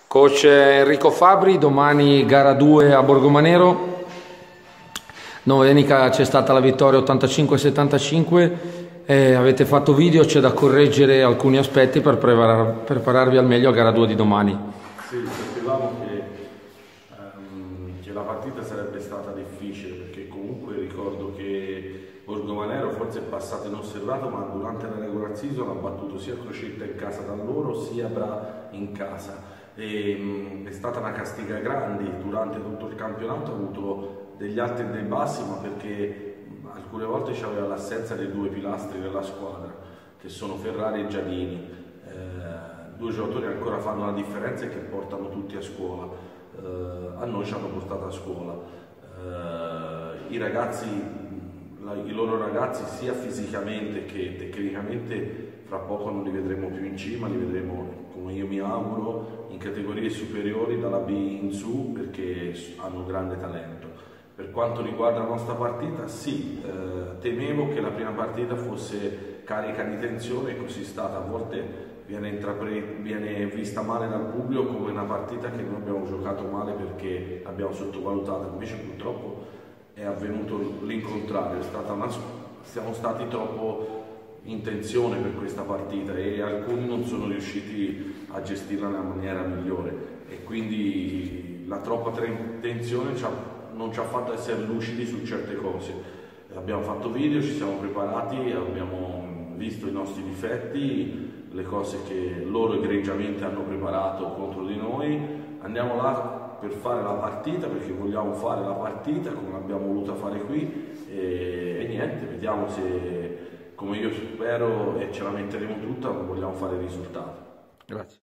Coach Enrico Fabri, domani gara 2 a Borgomanero. Domenica c'è stata la vittoria 85-75, avete fatto video, c'è da correggere alcuni aspetti per prepararvi al meglio a gara 2 di domani. Sì, sapevamo che la partita sarebbe stata difficile, perché comunque ricordo che Borgomanero forse è passato inosservato, ma durante la regular season ha battuto sia Crocetta in casa da loro sia Bra in casa. È stata una castiga grande durante tutto il campionato, ha avuto degli alti e dei bassi, ma perché alcune volte c'aveva l'assenza dei due pilastri della squadra, che sono Ferrari e Giannini, due giocatori che ancora fanno la differenza e che portano tutti a scuola. A noi ci hanno portato a scuola. I loro ragazzi sia fisicamente che tecnicamente fra poco non li vedremo più in cima, li vedremo, come io mi auguro, in categorie superiori dalla B in su, perché hanno grande talento. Per quanto riguarda la nostra partita, sì, temevo che la prima partita fosse carica di tensione, e così è stata. A volte viene vista male dal pubblico come una partita che noi abbiamo giocato male perché abbiamo sottovalutato, invece purtroppo è avvenuto l'incontrario, siamo stati troppo in tensione per questa partita e alcuni non sono riusciti a gestirla nella maniera migliore, e quindi la troppa tensione non ci ha fatto essere lucidi su certe cose. Abbiamo fatto video, ci siamo preparati, abbiamo visto i nostri difetti, le cose che loro egregiamente hanno preparato contro di noi. Andiamo là per fare la partita, perché vogliamo fare la partita come l'abbiamo voluta fare qui, e niente, vediamo se, come io spero, e ce la metteremo tutta, vogliamo fare il risultato. Grazie.